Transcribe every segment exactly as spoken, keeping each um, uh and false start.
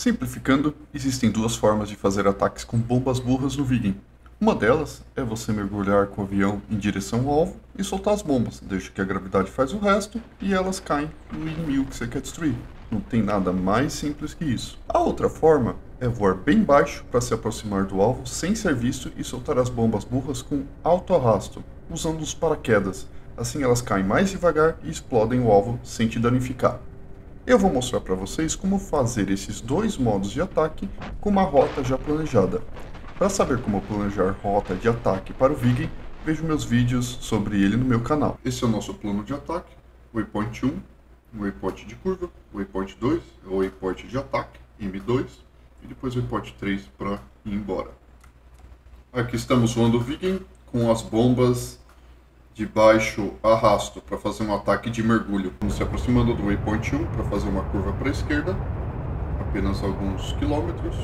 Simplificando, existem duas formas de fazer ataques com bombas burras no Viking. Uma delas é você mergulhar com o avião em direção ao alvo e soltar as bombas, deixa que a gravidade faz o resto e elas caem no inimigo que você quer destruir. Não tem nada mais simples que isso. A outra forma é voar bem baixo para se aproximar do alvo sem ser visto e soltar as bombas burras com alto arrasto, usando os paraquedas. Assim elas caem mais devagar e explodem o alvo sem te danificar. Eu vou mostrar para vocês como fazer esses dois modos de ataque com uma rota já planejada. Para saber como planejar rota de ataque para o Viking, veja meus vídeos sobre ele no meu canal. Esse é o nosso plano de ataque: Waypoint um, Waypoint de curva, Waypoint dois, Waypoint de ataque, M dois, e depois Waypoint três para ir embora. Aqui estamos voando o Viking com as bombas de baixo arrasto para fazer um ataque de mergulho. Estamos se aproximando do Waypoint um para fazer uma curva para a esquerda, apenas alguns quilômetros.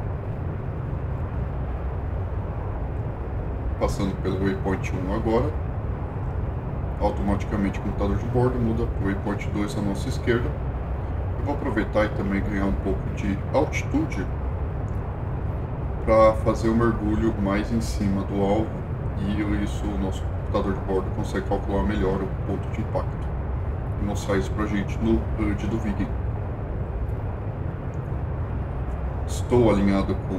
Passando pelo Waypoint um agora, automaticamente o computador de bordo muda para o Waypoint dois à nossa esquerda. Eu vou aproveitar e também ganhar um pouco de altitude para fazer o mergulho mais em cima do alvo, e isso o nosso computador de bordo consegue calcular melhor o ponto de impacto e mostrar isso pra gente no H U D do Viking. Estou alinhado com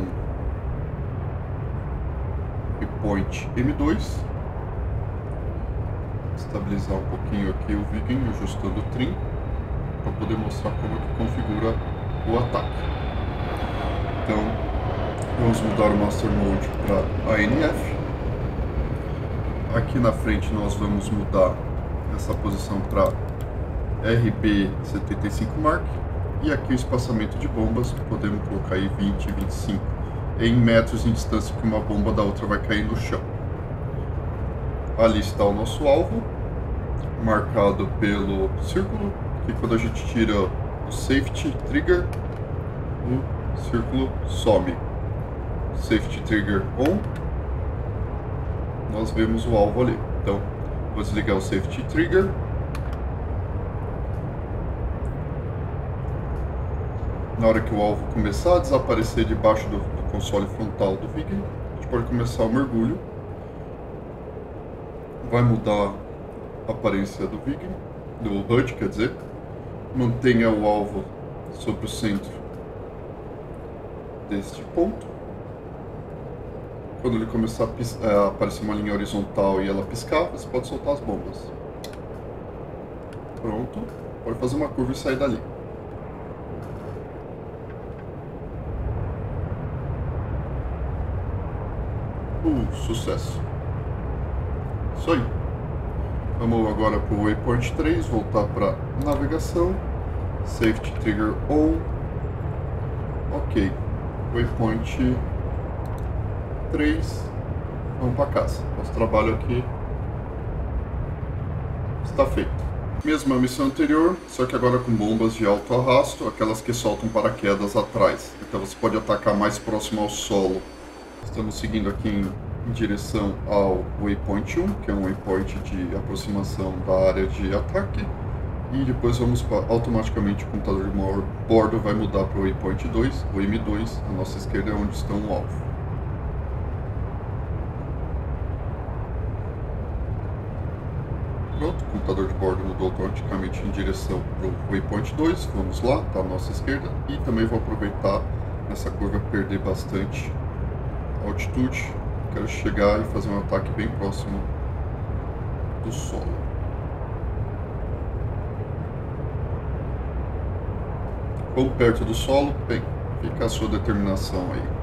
Waypoint M dois. Estabilizar um pouquinho aqui o Viking, ajustando o trim para poder mostrar como é que configura o ataque. Então vamos mudar o Master Mode para A N F. Aqui na frente nós vamos mudar essa posição para R B setenta e cinco Mark, e aqui o espaçamento de bombas podemos colocar aí vinte, vinte e cinco, em metros em distância que uma bomba da outra vai cair no chão. Ali está o nosso alvo, marcado pelo círculo, que quando a gente tira o Safety Trigger, o círculo some. Safety Trigger On, nós vemos o alvo ali. Então, vou desligar o Safety Trigger. Na hora que o alvo começar a desaparecer debaixo do, do console frontal do Viking, a gente pode começar o mergulho. Vai mudar a aparência do Viking, do H U D, quer dizer. Mantenha o alvo sobre o centro deste ponto. Quando ele começar a, a aparecer uma linha horizontal e ela piscar, você pode soltar as bombas. Pronto. Pode fazer uma curva e sair dali. Uh, sucesso. Isso aí. Vamos agora para o Waypoint três, voltar para navegação. Safety Trigger On. Ok. Waypoint três, vamos para casa. Nosso trabalho aqui está feito. Mesma missão anterior, só que agora com bombas de alto arrasto, aquelas que soltam paraquedas atrás. Então você pode atacar mais próximo ao solo. Estamos seguindo aqui em, em direção ao Waypoint um, que é um waypoint de aproximação da área de ataque. E depois vamos pra, automaticamente o computador de bordo vai mudar para o Waypoint dois, o M dois, à nossa esquerda é onde está o alvo. Pronto, o computador de bordo mudou automaticamente em direção para o Waypoint dois, vamos lá, está à nossa esquerda, e também vou aproveitar nessa curva perder bastante altitude, quero chegar e fazer um ataque bem próximo do solo. Ou perto do solo, bem, fica a sua determinação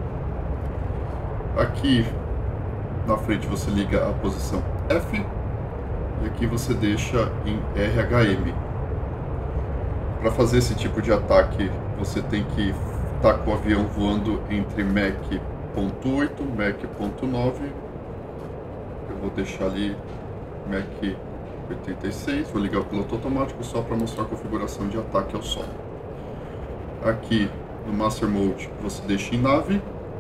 aí. Aqui na frente você liga a posição F, e aqui você deixa em R H M. Para fazer esse tipo de ataque, você tem que estar com o avião voando entre Mach ponto oito, Mach ponto nove. Eu vou deixar ali Mach oitenta e seis, vou ligar o piloto automático só para mostrar a configuração de ataque ao solo. Aqui no Master Mode você deixa em nave.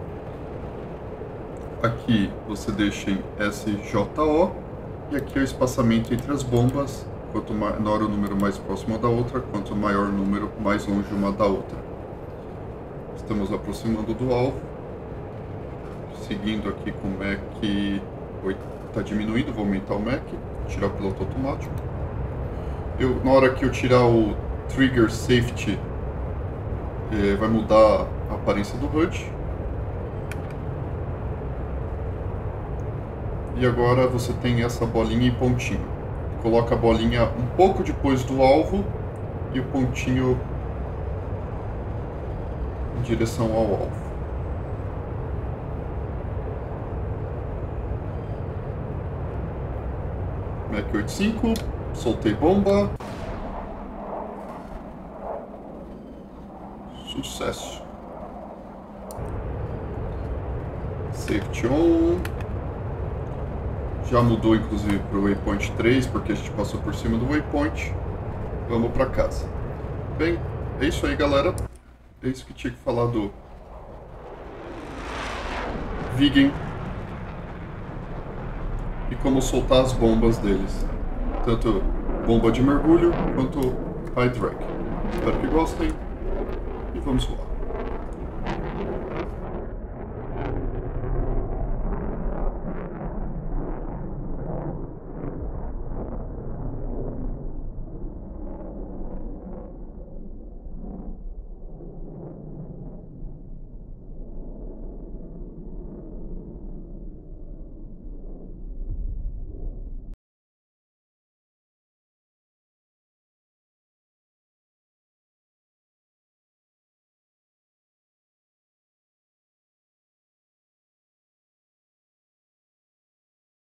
Aqui você deixa em S J O. E aqui é o espaçamento entre as bombas. Quanto menor o número mais próximo da outra, quanto maior o número mais longe uma da outra. Estamos aproximando do alvo. Seguindo aqui com o Mach oito. Está diminuindo, vou aumentar o Mach. Tirar o piloto automático. Eu, na hora que eu tirar o Trigger Safety, eh, vai mudar a aparência do H U D. E agora você tem essa bolinha e pontinho. Coloca a bolinha um pouco depois do alvo e o pontinho em direção ao alvo. Mach oitenta e cinco, soltei bomba. Sucesso. Safety on. Já mudou inclusive para o Waypoint três, porque a gente passou por cima do Waypoint. Vamos para casa. Bem, é isso aí, galera. É isso que tinha que falar do Viggen e como soltar as bombas deles. Tanto bomba de mergulho quanto high drag. Espero que gostem e vamos lá.